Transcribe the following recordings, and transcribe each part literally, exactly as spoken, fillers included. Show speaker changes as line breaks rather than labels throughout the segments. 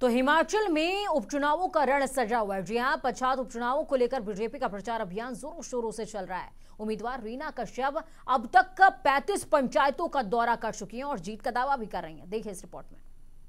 तो हिमाचल में उपचुनावों का रण सजा हुआ है। जी हां, पच्छाद उपचुनावों को लेकर बीजेपी का प्रचार अभियान जोरों शोरों से चल रहा है। उम्मीदवार रीना कश्यप अब तक पैंतीस पंचायतों का दौरा कर चुकी हैं और जीत का दावा भी कर रही हैं। देखिए इस रिपोर्ट में।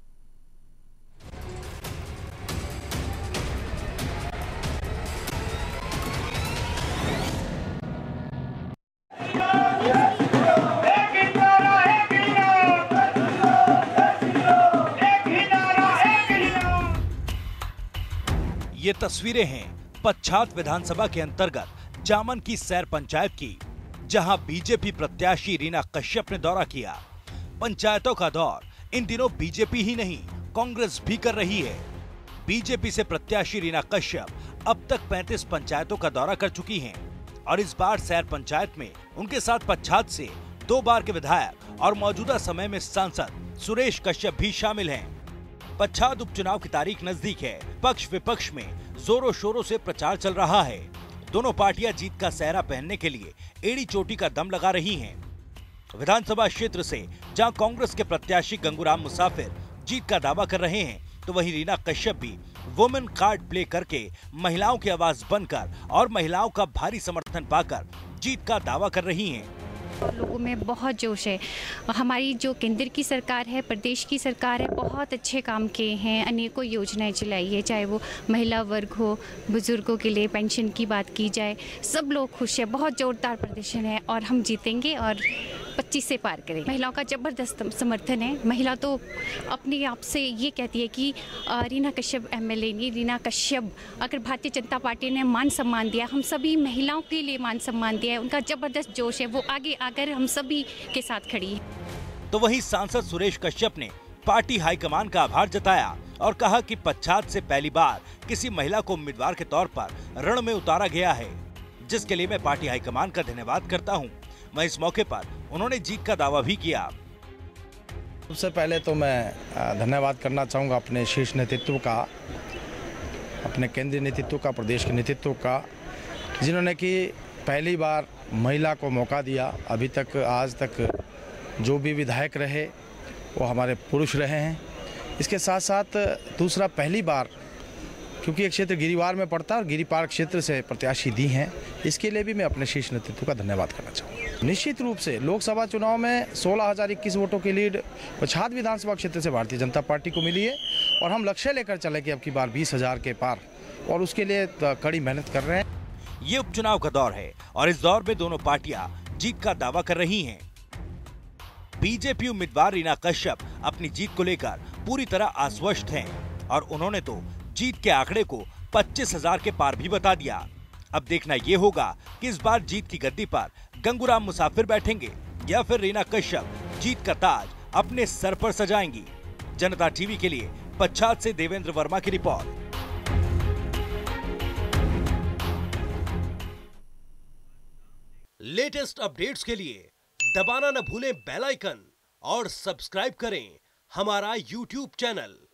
ये तस्वीरें हैं पच्छाद विधानसभा के अंतर्गत जामन की सैर पंचायत की, जहां बीजेपी प्रत्याशी रीना कश्यप ने दौरा किया। पंचायतों का दौर इन दिनों बीजेपी ही नहीं कांग्रेस भी कर रही है। बीजेपी से प्रत्याशी रीना कश्यप अब तक पैंतीस पंचायतों का दौरा कर चुकी हैं और इस बार सैर पंचायत में उनके साथ पच्छाद से दो बार के विधायक और मौजूदा समय में सांसद सुरेश कश्यप भी शामिल हैं। पच्छाद उपचुनाव की तारीख नजदीक है। पक्ष विपक्ष में जोरों शोरों से प्रचार चल रहा है। दोनों पार्टियां जीत का सेहरा पहनने के लिए एड़ी चोटी का दम लगा रही हैं। विधानसभा क्षेत्र से जहां कांग्रेस के प्रत्याशी गंगूराम मुसाफिर जीत का दावा कर रहे हैं, तो वहीं रीना कश्यप भी वुमेन कार्ड प्ले करके महिलाओं की आवाज बनकर और महिलाओं का भारी समर्थन पाकर जीत का दावा कर रही हैं।
लोगों में बहुत जोश है। हमारी जो केंद्र की सरकार है, प्रदेश की सरकार है, बहुत अच्छे काम किए हैं, अनेकों योजनाएं चलाई है, चाहे वो महिला वर्ग हो, बुजुर्गों के लिए पेंशन की बात की जाए, सब लोग खुश हैं। बहुत जोरदार प्रदर्शन है और हम जीतेंगे और पच्चीस से पार करेंगे। महिलाओं का जबरदस्त समर्थन है। महिला तो अपने आप से ये कहती है कि रीना कश्यप एमएलए नहीं, रीना कश्यप अगर भारतीय जनता पार्टी ने मान सम्मान दिया, हम सभी महिलाओं के लिए मान सम्मान दिया है, उनका जबरदस्त जोश है, वो आगे आकर हम सभी के साथ खड़ी है।
तो वहीं सांसद सुरेश कश्यप ने पार्टी हाईकमान का आभार जताया और कहा कि पच्छाद से पहली बार किसी महिला को उम्मीदवार के तौर पर रण में उतारा गया है, जिसके लिए मैं पार्टी हाईकमान का धन्यवाद करता हूं। वहीं इस मौके पर उन्होंने जीत का दावा भी किया।
सबसे पहले तो मैं धन्यवाद करना चाहूँगा अपने शीर्ष नेतृत्व का, अपने केंद्रीय नेतृत्व का, प्रदेश के नेतृत्व का, जिन्होंने कि पहली बार महिला को मौका दिया। अभी तक आज तक जो भी विधायक रहे वो हमारे पुरुष रहे हैं। इसके साथ साथ दूसरा, पहली बार क्योंकि एक क्षेत्र गिरिवार में पड़ता है और गिरिपार क्षेत्र से प्रत्याशी दी हैं, इसके लिए भी मैं अपने शीर्ष नेतृत्व का धन्यवाद करना चाहूँगा। निश्चित रूप से लोकसभा चुनाव में सोलह हज़ार इक्कीस वोटों की लीड पच्छाद विधानसभा क्षेत्र से भारतीय जनता पार्टी को मिली है और हम लक्ष्य लेकर चले कि अब की बार बीस हजार के पार, और उसके लिए कड़ी मेहनत कर रहे हैं।
ये उपचुनाव का दौर है और इस दौर में दोनों पार्टियां जीत का दावा कर रही हैं। बीजेपी उम्मीदवार रीना कश्यप अपनी जीत को लेकर पूरी तरह आश्वस्त हैं और उन्होंने तो जीत के आंकड़े को पच्चीस हजार के पार भी बता दिया। अब देखना ये होगा कि इस बार जीत की गद्दी पर गंगूराम मुसाफिर बैठेंगे या फिर रीना कश्यप जीत का ताज अपने सर पर सजाएंगी। जनता टीवी के लिए पच्छाद से देवेंद्र वर्मा की रिपोर्ट। लेटेस्ट अपडेट्स के लिए दबाना न भूलें बेल आइकन और सब्सक्राइब करें हमारा यूट्यूब चैनल।